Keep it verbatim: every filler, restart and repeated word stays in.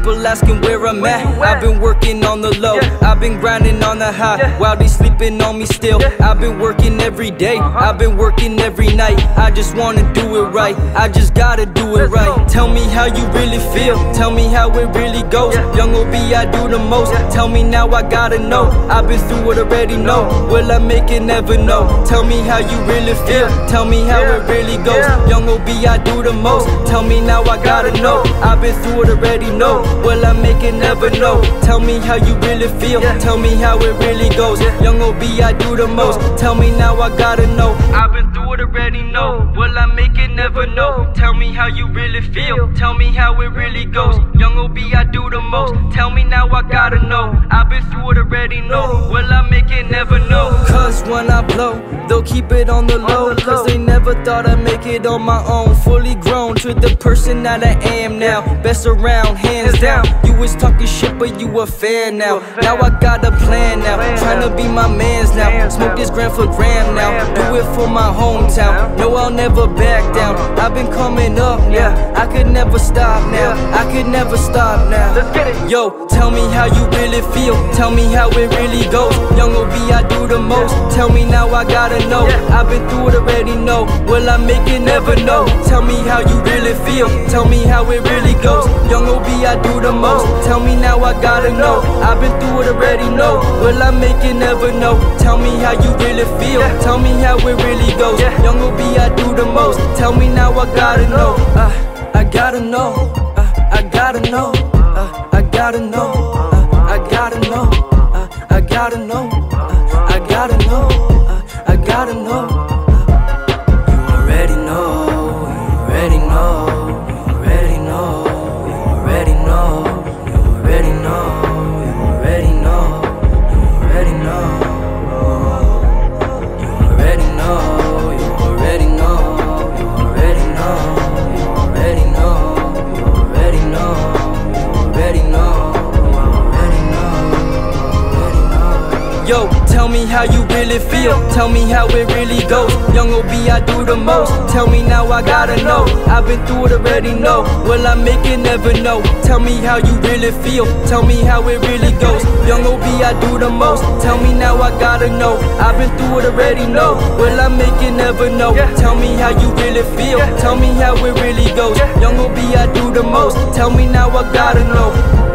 People asking where I'm at. I've been working on the low, I've been grinding on the high, while they sleeping on me still. I've been working every day, I've been working every night. I just wanna do it right, I just gotta do it right. Tell me how you really feel, tell me how it really goes. Young O B, I do the most, tell me now, I gotta know. I've been through it already, know. Will I make it? Never know. Tell me how you really feel, tell me how it really goes. Young O B, I do the most, tell me now, I gotta know. I've been through it already, know. Will I make it? Never know. Tell me how you really feel, tell me how it really goes. Young O B, I do the most, tell me now, I gotta know. I've been through it already, know. Will I make it? Never know. Tell me how you really feel, tell me how it really goes. Young O B, I do the most, tell me now, I gotta know. I've been through it already, know. Will I make it? Never know. Cause when I blow, they'll keep it on the low, cause they never thought I'd make it on my own. Fully grown to the person that I am now. Best around, hands down. You was talking shit, but you a fan now. Now I got a plan now, tryna be my mans now. Smoke this gram for gram now, do it for my hometown. No, I'll never back down. I've been coming up now, I could never stop now, I could never stop now. Yo, tell me how you really feel, tell me how it really goes. Young O B, I do the most, tell me now, I gotta know. I've been through it already, know. Will I make it? Never know. Tell me how you really feel, tell me how it really goes. Young O B, I do the most, tell me now, I gotta know. I've been through it already, know. Will I make it? Never know. Tell me how you really feel, tell me how it really goes. Young O B, I do the most, tell me now, I gotta know. uh, I gotta know, uh, I gotta know, uh, I gotta know, uh, I gotta know, uh, I gotta know, uh, I gotta know, uh, I gotta know. You already know, you already know, you already know, you already know, you already know, you already know, you already know, you already know, you already know, you already know, you already know, you already know, you already know, you already know. Yo, tell me how you really feel, tell me how it really goes. Young O B, I do the most, tell me now, I gotta know. I've been through it already, know. Will I make it? Never know. Tell me how you really feel, tell me how it really goes. Young O B, I do the most, tell me now, I gotta know. I've been through it already, know. Will I make it? Never know. Tell me how you really feel, tell me how it really goes. Young O B, I do the most, tell me now, I gotta know.